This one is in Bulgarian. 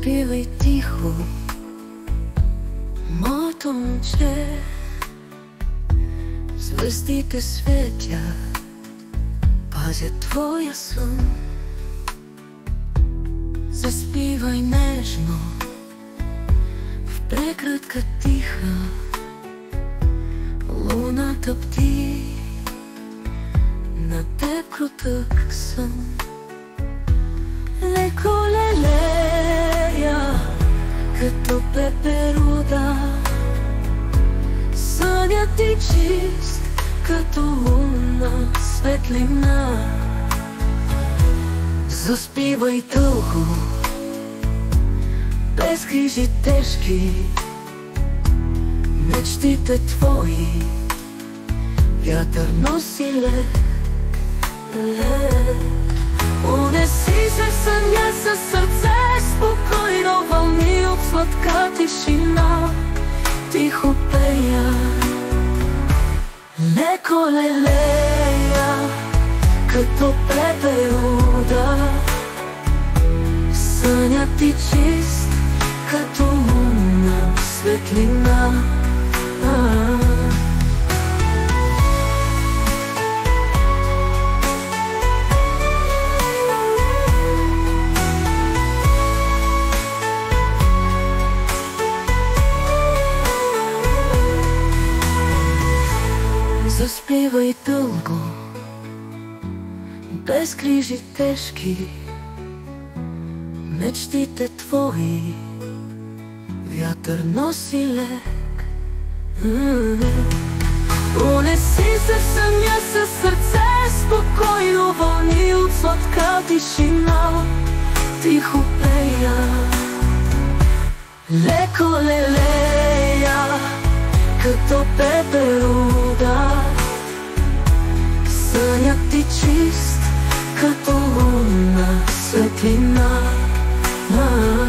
Заспівай тихо, моето момче, звездите светят, пазят твоя сън. Заспивай нежно, в прегръдка тиха, луната бди, на теб кротък сън. Леко лелея, като пеперуда, сънят ти чист, като лунна светлина. Заспивай дълго, без грижи тежки, мечтите твои вятър носи лек, лек. Унеси се в съня със сърце спокойно, вълни от сладка тишина, тихо пея. Леко лелея, като пеперуда, сънят ти чист, като лунна светлина. Заспивай дълго, без грижи тежки, мечтите твои вятър носи лек. Унеси се в съня със сърце спокойно, вълни от сладка тишина, тихо пея. Леко лелея, като пеперуда, сънят ти чист, като лунна светлина.